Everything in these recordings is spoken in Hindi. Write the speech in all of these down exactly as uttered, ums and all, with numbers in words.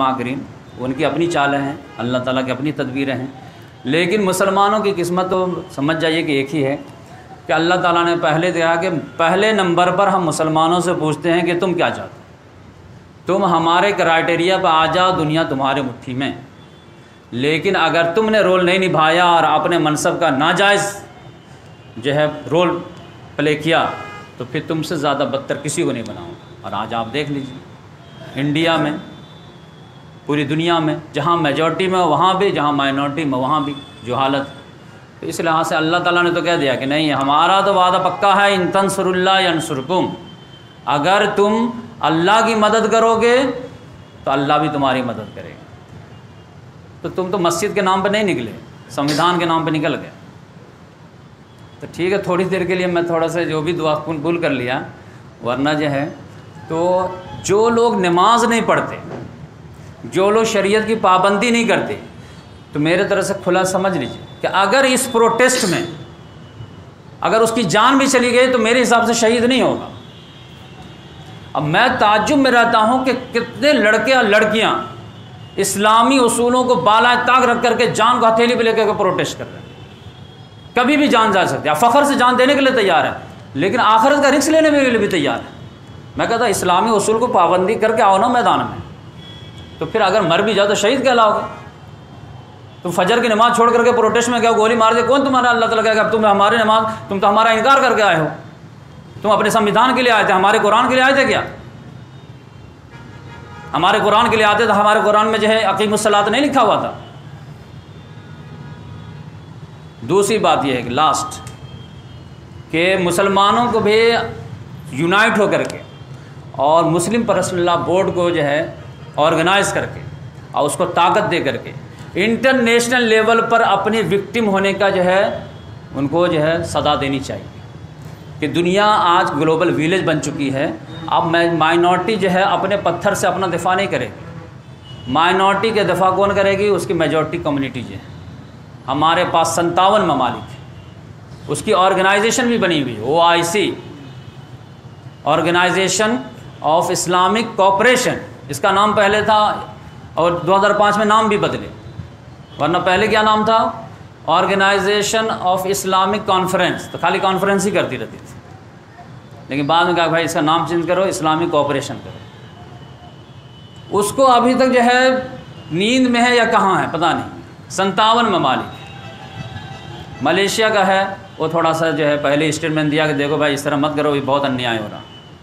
माकरीन, उनकी अपनी चालें हैं, अल्लाह ताला की अपनी तदबीरें हैं। लेकिन मुसलमानों की किस्मत तो समझ जाइए कि एक ही है कि अल्लाह ताला ने पहले दिया कि पहले नंबर पर हम मुसलमानों से पूछते हैं कि तुम क्या चाहते हो, तुम हमारे क्राइटेरिया पर आ जाओ, दुनिया तुम्हारे मुट्ठी में। लेकिन अगर तुमने रोल नहीं निभाया और अपने मनसब का नाजायज़ जो है रोल प्ले किया तो फिर तुमसे ज़्यादा बदतर किसी को नहीं बनाऊंगा। और आज आप देख लीजिए इंडिया में, पूरी दुनिया में, जहाँ मेजॉरिटी में वहाँ भी, जहाँ माइनॉरिटी में वहाँ भी जो हालत है। तो इस लिहाज से अल्लाह ताला ने तो कह दिया कि नहीं, हमारा तो वादा पक्का है, इन तंसुरुल्लाह यंसुरकुम, अगर तुम अल्लाह की मदद करोगे तो अल्लाह भी तुम्हारी मदद करेगा। तो तुम तो मस्जिद के नाम पर नहीं निकले, संविधान के नाम पर निकल गए। तो ठीक है, थोड़ी देर के लिए मैं थोड़ा सा जो भी दुआ भूल कर लिया, वरना जो है तो जो लोग नमाज नहीं पढ़ते, जो लोग शरीयत की पाबंदी नहीं करते, तो मेरे तरफ से खुला समझ लीजिए कि अगर इस प्रोटेस्ट में अगर उसकी जान भी चली गई तो मेरे हिसाब से शहीद नहीं होगा। अब मैं ताज्जुब में रहता हूँ कि कितने लड़के और लड़कियाँ इस्लामी उसूलों को बाला ताक रख करके जान को हथेली पे लेकर के प्रोटेस्ट कर रहे हैं। कभी भी जान जा सकती है, फ़ख्र से जान देने के लिए तैयार है, लेकिन आखिरत का रिस्क लेने के लिए भी तैयार है। मैं कहता इस्लामी उसूल को पाबंदी करके आओ ना मैदान में, तो फिर अगर मर भी जाओ तो शहीद कहलाओगे। तुम फजर की नमाज छोड़ करके प्रोटेस्ट में क्या गोली मार दे, कौन तुम्हारा अल्लाह ताला कहेगा तुम हमारे नमाज, तुम तो हमारा इनकार करके आए हो, तुम अपने संविधान के लिए आए थे, हमारे कुरान के लिए आए थे क्या? हमारे कुरान के लिए आते तो हमारे कुरान में जो है अकीमुस्सलात नहीं लिखा हुआ था। दूसरी बात यह है कि लास्ट के मुसलमानों को भी यूनाइट होकर के और मुस्लिम पर्सनल बोर्ड को जो है ऑर्गेनाइज करके और उसको ताकत दे करके इंटरनेशनल लेवल पर अपने विक्टिम होने का जो है उनको जो है सदा देनी चाहिए कि दुनिया आज ग्लोबल विलेज बन चुकी है। अब माइनॉरिटी जो है अपने पत्थर से अपना दिफा नहीं करेगी, माइनॉरिटी के दिफा कौन करेगी? उसकी मेजॉरिटी कम्युनिटी जो है। हमारे पास संतावन ममालिक है, उसकी ऑर्गेनाइजेशन भी बनी हुई है, O I C, organisation of Islamic cooperation, इसका नाम पहले था और दो हज़ार पाँच में नाम भी बदले, वरना पहले क्या नाम था? ऑर्गेनाइजेशन ऑफ इस्लामिक कॉन्फ्रेंस, तो खाली कॉन्फ्रेंस ही करती रहती थी। लेकिन बाद में कहा भाई इसका नाम चेंज करो, इस्लामिक कोऑपरेशन करो। उसको अभी तक जो है नींद में है या कहाँ है पता नहीं। संतावन ममालिक, मलेशिया का है, वो थोड़ा सा जो है पहले स्टेटमेंट दिया कि देखो भाई इस तरह मत करो, ये बहुत अन्याय हो रहा।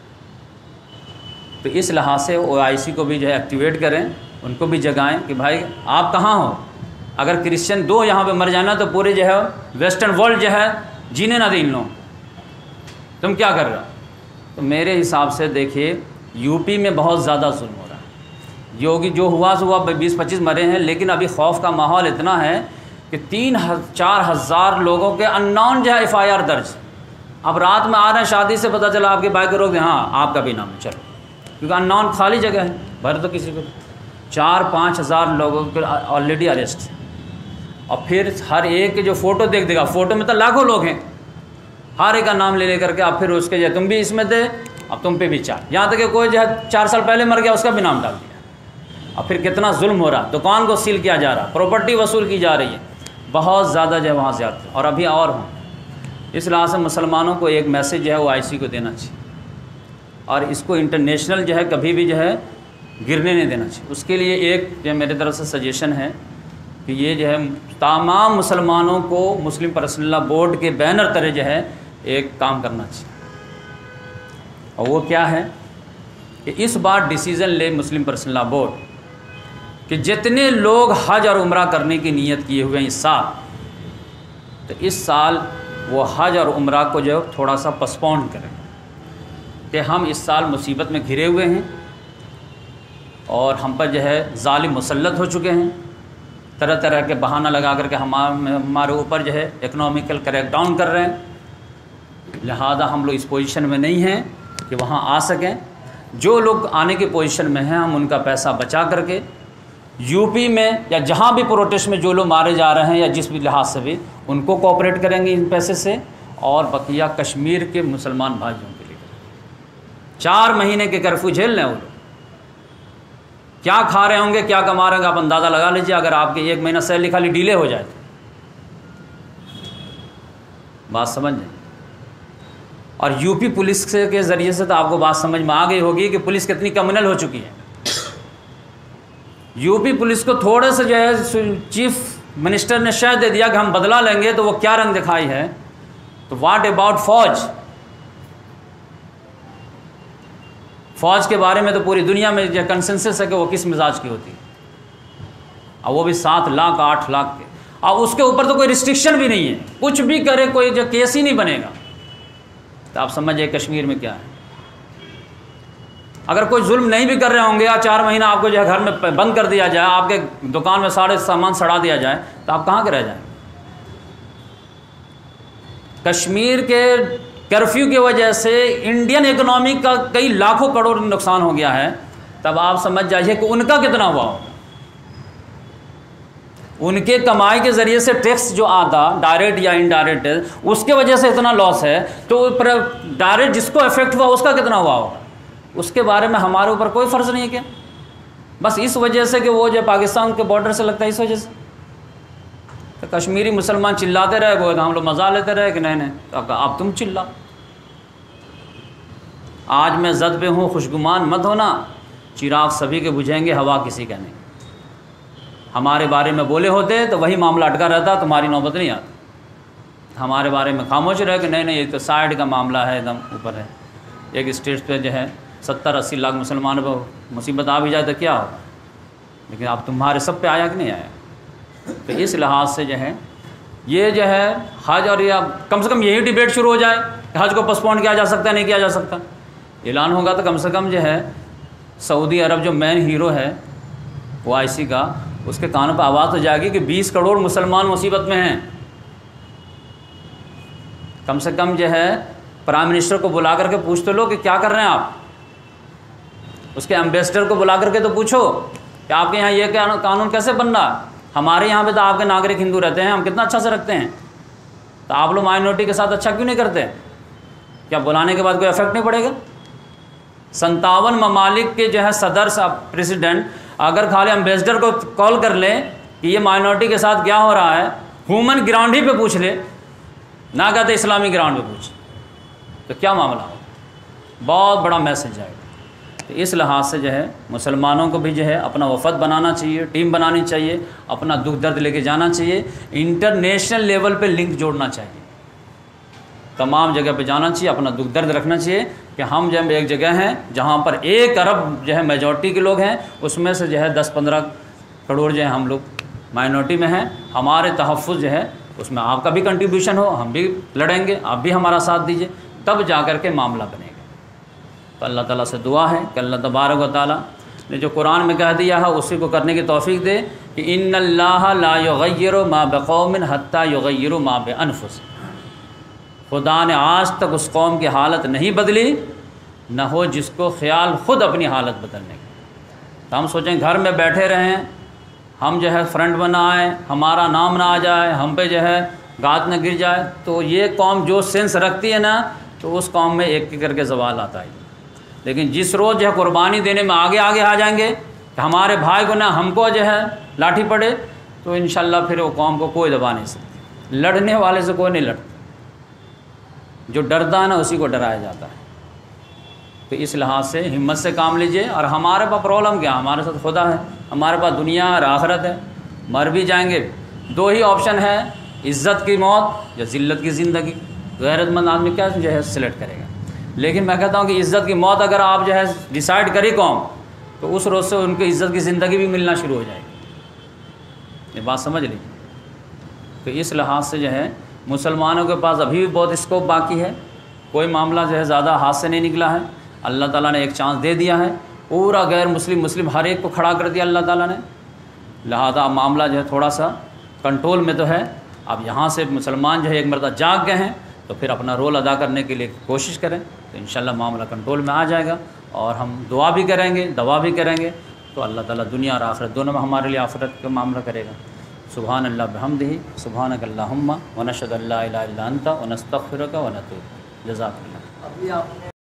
तो इस लिहाज से ओ आई सी को भी जो है एक्टिवेट करें, उनको भी जगाएं कि भाई आप कहाँ हो। अगर क्रिश्चियन दो यहाँ पे मर जाना तो पूरे जो है वेस्टर्न वर्ल्ड जो है जीने ना दे इन लोगों, तुम क्या कर रहे हो? तो मेरे हिसाब से देखिए यूपी में बहुत ज़्यादा जुल्म हो रहा है। योगी जो हुआ सो हुआ, बीस पच्चीस मरे हैं, लेकिन अभी खौफ का माहौल इतना है कि तीन चार हज़ार लोगों के अननोन जो है एफ आई आर दर्ज। अब रात में आ रहे हैं, शादी से पता चला आपकी बाइक रोक दे, हाँ आपका भी नाम है, चलो, क्योंकि अननोन खाली जगह है, भर तो किसी को। चार पाँच हज़ार लोगों के ऑलरेडी अरेस्ट, और फिर हर एक के जो फ़ोटो देख देगा, फ़ोटो में तो लाखों लोग हैं, हर एक का नाम ले लेकर के अब फिर उसके जो तुम भी इसमें थे, अब तुम पे भी चार, यहाँ तक कि कोई जो है चार साल पहले मर गया उसका भी नाम डाल दिया। अब फिर कितना जुल्म हो रहा, दुकान को सील किया जा रहा, प्रॉपर्टी वसूल की जा रही है, बहुत ज़्यादा जो है वहाँ ज़्यादा, और अभी और हों। इस लिहाज से मुसलमानों को एक मैसेज जो है वो आई सी को देना चाहिए, और इसको इंटरनेशनल जो है कभी भी जो है गिरने नहीं देना चाहिए। उसके लिए एक जो मेरे तरफ से सजेशन है कि ये जो है तमाम मुसलमानों को मुस्लिम पर्सनल बोर्ड के बैनर तरह जो है एक काम करना चाहिए, और वो क्या है कि इस बार डिसीज़न ले मुस्लिम पर्सनल बोर्ड कि जितने लोग हज और उम्रा करने की नीयत किए हुए हैं इस साल, तो इस साल वो हज और उम्रा को जो थोड़ा सा पोस्टपोन करें कि हम इस साल मुसीबत में घिरे हुए हैं और हम पर जो है जालिम मुसल्लत हो चुके हैं, तरह तरह के बहाना लगा करके हमारे हमारे ऊपर जो है इकोनॉमिकल क्रैकडाउन कर रहे हैं। लिहाजा हम लोग इस पोजीशन में नहीं हैं कि वहाँ आ सकें। जो लोग आने की पोजीशन में हैं हम उनका पैसा बचा करके यूपी में या जहाँ भी प्रोटेस्ट में जो लोग मारे जा रहे हैं या जिस भी लिहाज से भी, उनको कोऑपरेट करेंगे इन पैसे से, और बकिया कश्मीर के मुसलमान भाइयों के लिए चार महीने के कर्फ्यू झेल लें वो लोग। क्या खा रहे होंगे, क्या कमा रहे होंगे, आप अंदाज़ा लगा लीजिए। अगर आपकी एक महीना सैलरी खाली डिले हो जाए तो बात समझ लें। और यूपी पुलिस के ज़रिए से तो आपको बात समझ में आ गई होगी कि पुलिस कितनी कम्युनल हो चुकी है। यूपी पुलिस को थोड़े से जो है चीफ मिनिस्टर ने शह दे दिया कि हम बदला लेंगे, तो वो क्या रंग दिखाई है। तो व्हाट अबाउट फौज? फौज के बारे में तो पूरी दुनिया में जो कंसेंसस है कि वो किस मिजाज की होती है, और वो भी सात लाख आठ लाख के, और उसके ऊपर तो कोई रिस्ट्रिक्शन भी नहीं है, कुछ भी करे कोई जो केस ही नहीं बनेगा। तो आप समझिए कश्मीर में क्या है। अगर कोई जुल्म नहीं भी कर रहे होंगे, या चार महीना आपको जो है घर में बंद कर दिया जाए, आपके दुकान में सारे सामान सड़ा दिया जाए, तो आप कहाँ के रह जाएंगे। कश्मीर के कर्फ्यू की वजह से इंडियन इकोनॉमी का कई लाखों करोड़ नुकसान हो गया है। तब आप समझ जाइए कि उनका कितना हुआ होगा। उनके कमाई के ज़रिए से टैक्स जो आता डायरेक्ट या इनडायरेक्ट, उसके वजह से इतना लॉस है, तो डायरेक्ट जिसको इफेक्ट हुआ उसका कितना हुआ होगा, उसके बारे में हमारे ऊपर कोई फ़र्ज नहीं है क्या। बस इस वजह से कि वो जो पाकिस्तान के बॉर्डर से लगता है, इस वजह से तो कश्मीरी मुसलमान चिल्लाते रहे, वो हम लोग मज़ा लेते रहे कि नहीं नहीं तो अब तुम चिल्ला। आज मैं ज़द पे हूँ, खुशगुमान मत होना, चिराग सभी के बुझेंगे, हवा किसी का नहीं। हमारे बारे में बोले होते तो वही मामला अटका रहता, तुम्हारी नौबत नहीं आती। हमारे बारे में खामोश रहे कि नहीं नहीं ये तो साइड का मामला है, एकदम ऊपर है। एक स्टेट पे जो है सत्तर अस्सी लाख मुसलमानों पर मुसीबत आ भी जाए तो क्या हो, लेकिन अब तुम्हारे सब पे आया कि नहीं आया। तो इस लिहाज से जो है ये जो है हज, और या कम से कम यही डिबेट शुरू हो जाए कि हज को पोस्टपोन किया जा सकता है नहीं किया जा सकता। ऐलान होगा तो कम से कम जो है सऊदी अरब जो मेन हीरो है ओ आई सी का, उसके कानों पर आवाज़ हो जाएगी कि बीस करोड़ मुसलमान मुसीबत में हैं। कम से कम जो है प्राइम मिनिस्टर को बुला करके पूछ तो लो कि क्या कर रहे हैं आप। उसके एम्बेसडर को बुला करके तो पूछो कि आपके यहाँ ये क्या कानून कैसे बन रहा। हमारे यहाँ पे तो आपके नागरिक हिंदू रहते हैं, हम कितना अच्छा से रखते हैं, तो आप लोग माइनॉरिटी के साथ अच्छा क्यों नहीं करते। क्या बुलाने के बाद कोई इफेक्ट नहीं पड़ेगा। संतावन ममालिक के जो है सदर प्रेसिडेंट अगर खाली एम्बेसडर को कॉल कर ले कि ये माइनॉरिटी के साथ क्या हो रहा है, ह्यूमन ग्राउंड ही पे पूछ ले, ना कहते इस्लामी ग्राउंड पे पूछ, तो क्या मामला हो, बहुत बड़ा मैसेज आएगा। तो इस लिहाज से जो है मुसलमानों को भी जो है अपना वफद बनाना चाहिए, टीम बनानी चाहिए, अपना दुख दर्द लेके जाना चाहिए, इंटरनेशनल लेवल पे लिंक जोड़ना चाहिए, तमाम जगह पे जाना चाहिए, अपना दुख दर्द रखना चाहिए कि हम जब एक जगह हैं जहाँ पर एक अरब जो है मेजॉरिटी के लोग हैं, उसमें से जो है दस पंद्रह करोड़ जो है हम लोग माइनॉरिटी में हैं, हमारे तहफ़्फ़ुज़ जो है उसमें आपका भी कंट्रीब्यूशन हो, हम भी लड़ेंगे, आप भी हमारा साथ दीजिए, तब जा कर के मामला बनेगा। तो अल्लाह ताला से दुआ है कि अल्लाह तबारक व तआला ने जो कुरान में कह दिया है उसी को करने की तौफीक दे कि इन्नल्लाह ला युग़य्यिरु मा बिक़ौमिन हत्ता युग़य्यिरु मा बिअनफ़ुसिहिम। खुदा ने आज तक उस कौम की हालत नहीं बदली, न हो जिसको ख्याल ख़ुद अपनी हालत बदलने का। तो हम सोचें घर में बैठे रहें, हम जो है फ्रंट में ना आए, हमारा नाम ना आ जाए, हम पे जो है गात न गिर जाए, तो ये कौम जो सेंस रखती है ना, तो उस कौम में एक एक करके सवाल आता है। लेकिन जिस रोज़ जो है कुर्बानी देने में आगे आगे आ जाएंगे कि हमारे भाई को ना हमको जो है लाठी पड़े, तो इंशाल्लाह फिर वो कौम को कोई दबा नहीं सकती। लड़ने वाले से कोई नहीं लड़ता, जो डरता है ना उसी को डराया जाता है। तो इस लिहाज से हिम्मत से काम लीजिए। और हमारे पास प्रॉब्लम क्या, हमारे साथ खुदा है, हमारे पास दुनिया और आखिरत है, मर भी जाएंगे। दो ही ऑप्शन है, इज़्ज़त की मौत या ज़िल्लत की ज़िंदगी। गैरतमंद आदमी क्या जो है सिलेक्ट करेगा। लेकिन मैं कहता हूँ कि इज़्ज़त की मौत अगर आप जो है डिसाइड करी कौम, तो उस रोज़ से उनकी इज़्ज़त की ज़िंदगी भी मिलना शुरू हो जाएगी। ये बात समझ लीजिए। तो इस लिहाज से जो है मुसलमानों के पास अभी भी बहुत स्कोप बाकी है, कोई मामला जो है ज़्यादा हाथ से नहीं निकला है। अल्लाह ताला ने एक चांस दे दिया है, पूरा गैर मुस्लिम मुस्लिम हर एक को खड़ा कर दिया अल्लाह ताला ने। लिहाजा मामला जो है थोड़ा सा कंट्रोल में तो है। अब यहाँ से मुसलमान जो है एक मरतबा जाग गए हैं, तो फिर अपना रोल अदा करने के लिए कोशिश करें, तो इंशाल्लाह मामला कंट्रोल में आ जाएगा। और हम दुआ भी करेंगे, दवा भी करेंगे, तो अल्लाह ताला दुनिया और आखिरत दोनों में हमारे लिए आखिरत का मामला करेगा। सुभान अल्लाह बिहम्दिही सुभानक अल्लाहुम्मा व नशहदु अल्ला इलाहा इल्ला अंता व नस्तगफिरुका व नतूबु इलैक। जज़ाकल्लाह।